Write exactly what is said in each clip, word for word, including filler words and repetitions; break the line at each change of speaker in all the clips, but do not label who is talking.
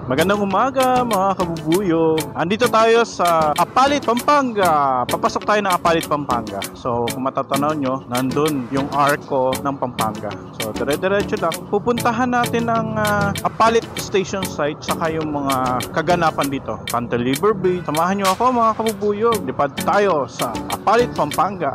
Magandang umaga mga kabubuyog. Andito tayo sa Apalit, Pampanga. Papasok tayo ng Apalit, Pampanga. So kung matatanaw nyo, nandun yung arko ng Pampanga. So dire-diretso lang. Pupuntahan natin ang uh, Apalit Station Site saka yung mga kaganapan dito. Cantilever Bridge. Samahan nyo ako mga kabubuyog. Lipad tayo sa Apalit, Pampanga.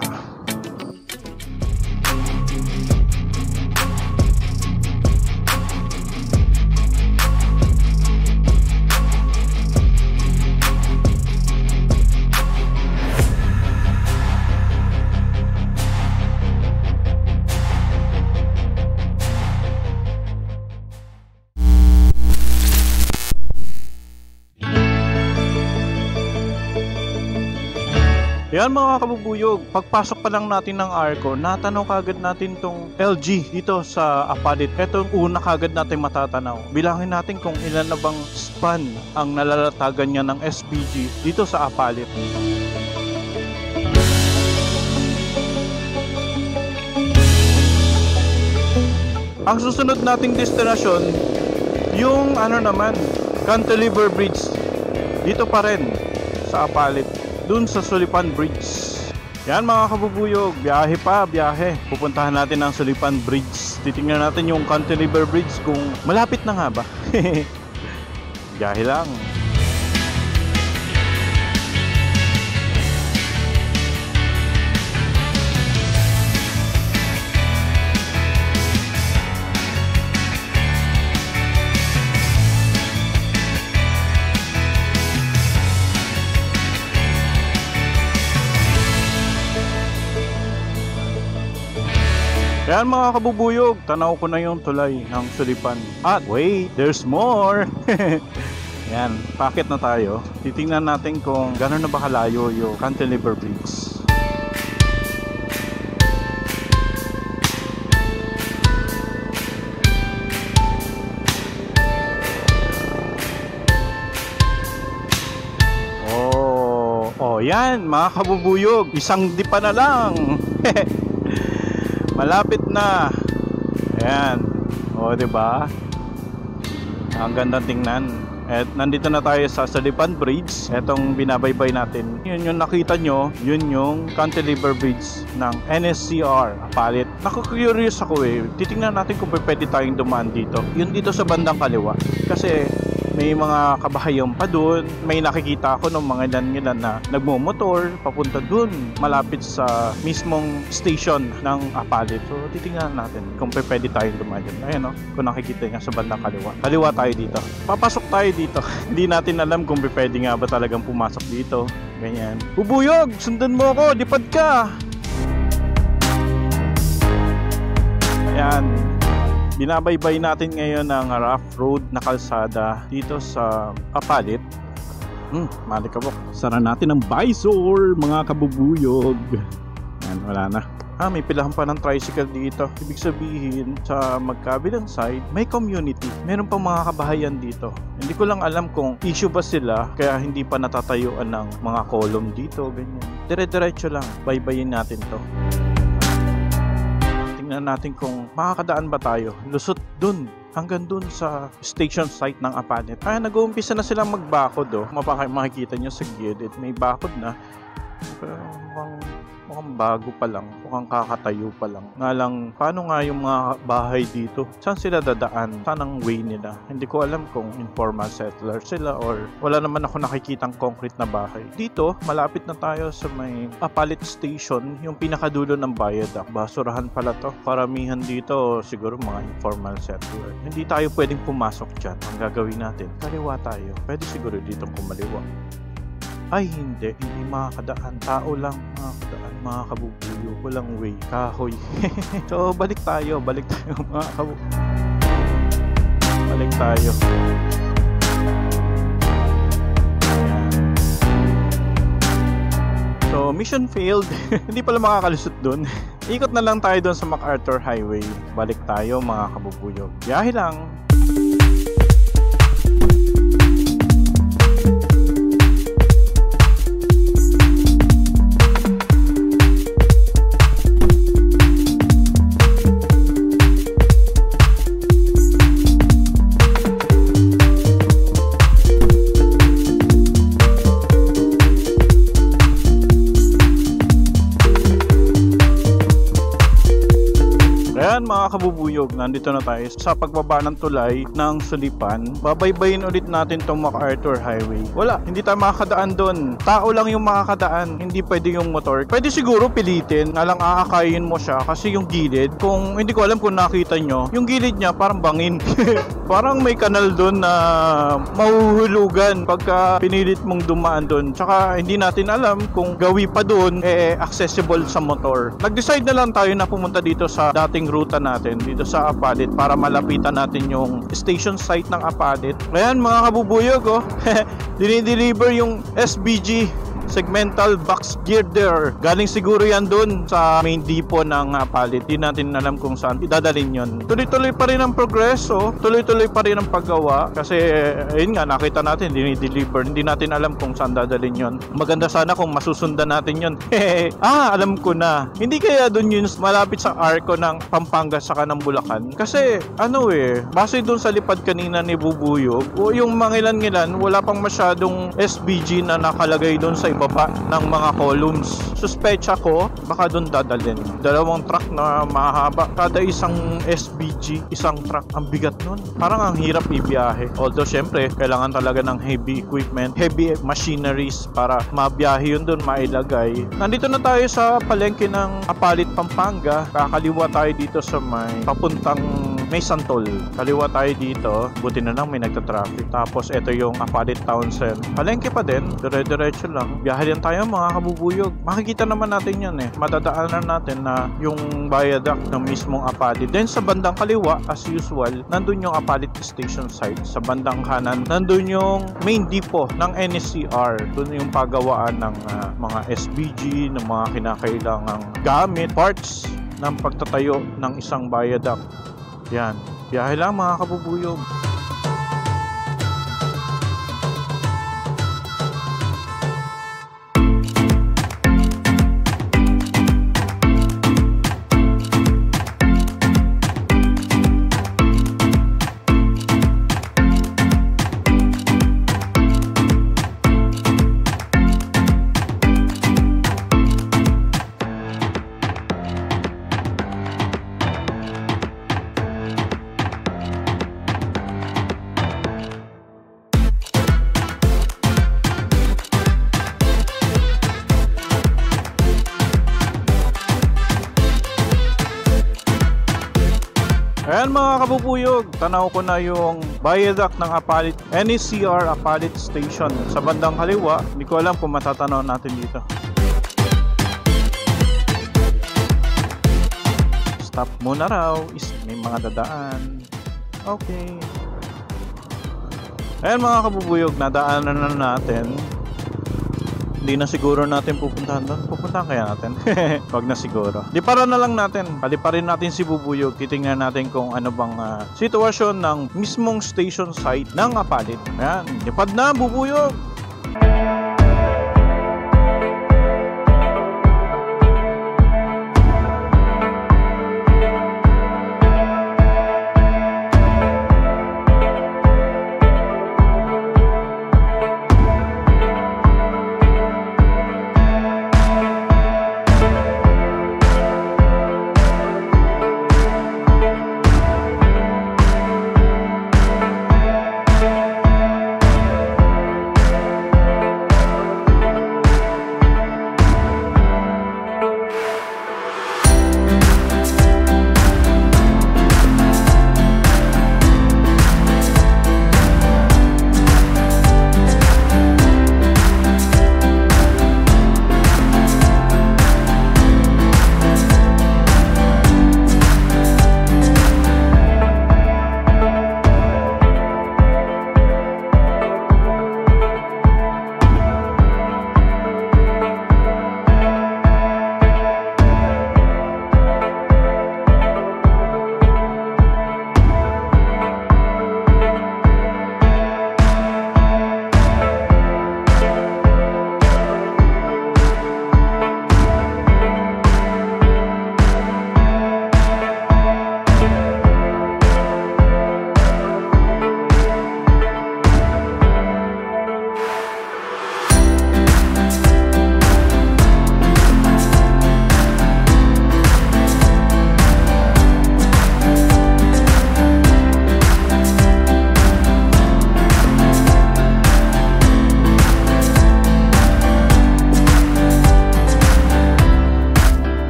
Yan mga kabubuyog, pagpasok pa lang natin ng arko, natanaw kagad natin tong L G dito sa Apalit. Ito yung una kagad natin matatanaw. Bilangin natin kung ilan na bang span ang nalalatagan niya ng S B G dito sa Apalit. Ang susunod nating destinasyon, yung ano naman, Cantilever Bridge. Dito pa rin sa Apalit. Dun sa Sulipan Bridge. Yan mga kabubuyog, biyahe pa, biyahe. Pupuntahan natin ang Sulipan Bridge. Titingnan natin yung Cantilever Bridge kung malapit na nga ba. Biyahe lang. Yan mga kabubuyog, tanaw ko na yung tulay ng Sulipan. At wait, there's more! Yan, packet na tayo. Titingnan natin kung gano'n na ba kalayo yung Cantilever Bridge. Oh, oh yan mga kabubuyog, isang dipa na lang! Malapit na. Ayan. O, diba? Ang gandang tingnan. At nandito na tayo sa Sulipan Bridge. Etong binabaybay natin. Yun yung nakita nyo, yun yung Cantilever Bridge ng N S C R Apalit. Naku-curious ako eh. Titingnan natin kung pwede tayong dumaan dito. Yun dito sa bandang kaliwa. Kasi may mga kabahayan pa doon. May nakikita ako ng mga ilan-ilan na nagmumotor papunta doon, malapit sa mismong station ng Apalit. So titingnan natin kung pwede tayong dumaan dyan. Ayan o, kung nakikita nga sa bandang kaliwa. Kaliwa tayo dito. Papasok tayo dito. Hindi natin alam kung pwede nga ba talagang pumasok dito. Ganyan. Bubuyog! Sundan mo ako! Lipad ka! Ayan. Binabaybay natin ngayon ang rough road na kalsada dito sa Apalit. Hmm, malikabok. Sara natin ang visor, mga kabubuyog. Yan, wala na. Ah, may pilahan pa ng tricycle dito. Ibig sabihin, sa magkabilang side, may community. Meron pang mga kabahayan dito. Hindi ko lang alam kung issue ba sila, kaya hindi pa natatayuan ng mga column dito, ganyan. Dire-diretso lang, baybayin natin to. Tingnan natin kung makakadaan ba tayo. Lusot dun, hanggang dun sa station site ng Apalit. Ay, nag-uumpisa na silang magbakod oh. Makikita nyo sa gilid, may bakod na. Pero mukhang, mukhang bago pa lang, mukhang kakatayo pa lang. Nga lang, paano nga yung mga bahay dito? Saan sila dadaan? Saan ang way nila? Hindi ko alam kung informal settler sila or wala naman ako nakikitang concrete na bahay. Dito, malapit na tayo sa may Apalit Station, yung pinakadulo ng viaduct. Basurahan pala to. Karamihan dito, siguro mga informal settler. Hindi tayo pwedeng pumasok dyan. Ang gagawin natin, kaliwa tayo. Pwede siguro ditong kumaliwa. Ay hindi, hindi makakadaan. Tao lang makakadaan, mga kabubuyo. Walang way, kahoy. So balik tayo, balik tayo mga kabubuyo. Balik tayo. Ayan. So mission failed. Hindi pala makakalusot dun. Ikot na lang tayo dun sa MacArthur Highway. Balik tayo mga kabubuyo. Biyahe lang. mga kabubuyog, nandito na tayo sa pagbaba ng tulay ng Sulipan. Babaybayin ulit natin tong MacArthur Highway. Wala, hindi tayo makakadaan doon. Tao lang yung makakadaan, hindi pwede yung motor. Pwede siguro pilitin, na lang aakayin mo siya kasi yung gilid, kung hindi ko alam kung nakita nyo, yung gilid niya parang bangin. Parang may kanal doon na mahuhulugan pagka pinilit mong dumaan doon. Tsaka hindi natin alam kung gawi pa doon eh accessible sa motor. Nag-decide na lang tayo na pumunta dito sa dating ruta natin, dito sa Apalit, para malapitan natin yung station site ng Apalit. Ayan mga kabubuyog, oh. Dinideliver yung S B G segmental box girder. Galing siguro yan dun sa main depot ng Apalit. Di natin alam kung saan idadalhin yun. Tuloy-tuloy pa rin ang progreso. Tuloy-tuloy pa rin ang paggawa. Kasi, ayun nga, nakita natin, dinideliver. Hindi natin alam kung saan dadalhin yun. Maganda sana kung masusundan natin yun. Ah, alam ko na. Hindi kaya dun yun malapit sa arko ng Pampanga saka ng Bulacan. Kasi, ano eh, base dun sa lipad kanina ni Bubuyog, o yung mangilan-ngilan, wala pang masyadong S B G na nakalagay dun sa baba ng mga columns. Suspecha ko, baka doon dadalhin. Dalawang truck na mahaba. Kada isang S B G, isang truck. Ang bigat nun. Parang ang hirap ibiyahe. Although, syempre, kailangan talaga ng heavy equipment, heavy machineries para mabiyahe yun doon, mailagay. Nandito na tayo sa palengke ng Apalit, Pampanga. Kakaliwa tayo dito sa may papuntang may Santol. Kaliwa tayo dito. Buti na lang may nagta-traffic. Tapos, ito yung Apalit Town Center. Palengke pa din. Dire-diretso lang. Biyahe din tayo mga kabubuyog. Makikita naman natin yan eh. Madadaanan natin na yung viaduct ng mismong Apalit. Then sa bandang kaliwa, as usual, nandun yung Apalit Station Site. Sa bandang kanan, nandun yung main depot ng N S C R. Doon yung pagawaan ng uh, mga S B G, ng mga kinakailangang gamit, parts ng pagtatayo ng isang viaduct. Yan. Biyahe lang mga kabubuyog. Ayan mga kabubuyog, tanaw ko na yung viaduct ng Apalit, N S C R Apalit Station. Sa bandang kaliwa, hindi ko alam kung matatanaw natin dito. Stop muna raw, is may mga dadaan. Okay. Ayan mga kabubuyog, nadaanan na natin. Hindi na siguro natin pupuntahan doon. Pupuntahan kaya natin? Wag na siguro. Di para na lang natin. Paliparin natin si Bubuyog. Titingnan natin kung ano bang uh, sitwasyon ng mismong station site ng Apalit. Ayan. Lipad na, Bubuyog!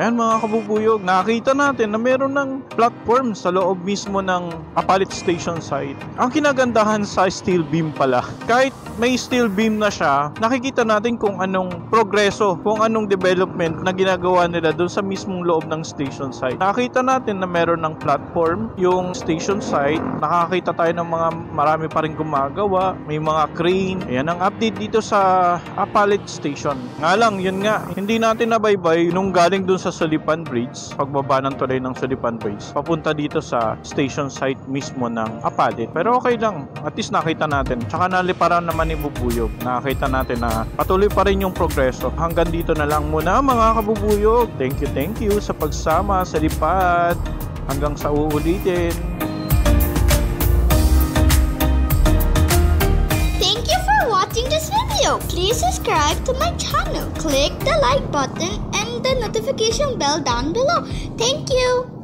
Ayan mga kabubuyog, nakita natin na meron ng platform sa loob mismo ng Apalit Station site. Ang kinagandahan sa steel beam pala, kahit may steel beam na siya, nakikita natin kung anong progreso, kung anong development na ginagawa nila doon sa mismong loob ng station site. Nakita natin na meron ng platform yung station site, nakakita tayo ng mga marami pa rin gumagawa, may mga crane. Ayan ang update dito sa Apalit Station. Nga lang, yun nga, hindi natin nabaybay nung galing dun sa Sulipan Bridge, pagbaba ng tulay ng Sulipan Bridge, papunta dito sa station site mismo ng Apalit. Pero okay lang, at least nakita natin. Tsaka naliparan naman ni Bubuyog. Nakita natin na patuloy pa rin yung progreso. Hanggang dito na lang muna mga kabubuyog. Thank you, thank you sa pagsama sa lipad. Hanggang sa uulitin.
Thank you for watching this video. Please subscribe to my channel. Click the like button and the notification bell down below. Thank you.